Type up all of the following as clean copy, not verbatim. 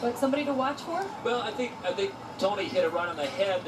Like somebody to watch for? Well, I think Tony hit it right on the head.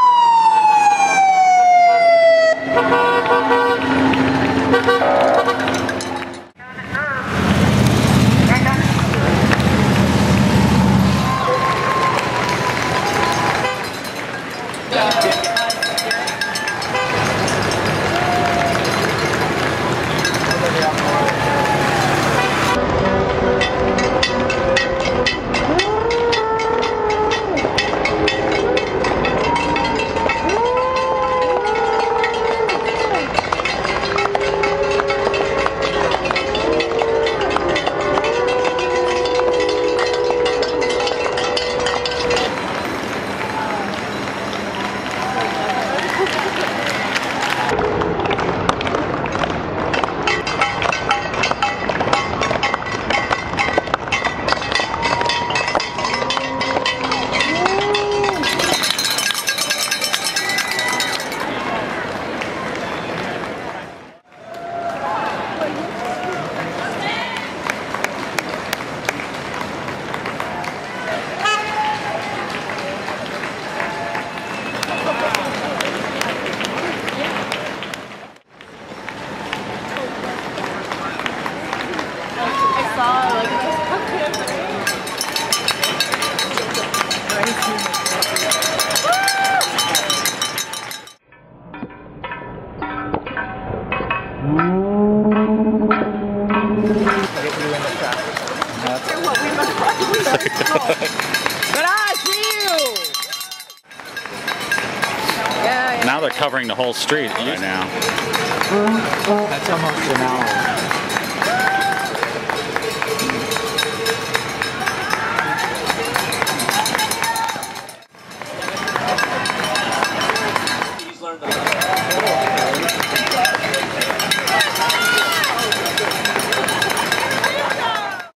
Now they're covering the whole street right now. That's almost an hour. He's learned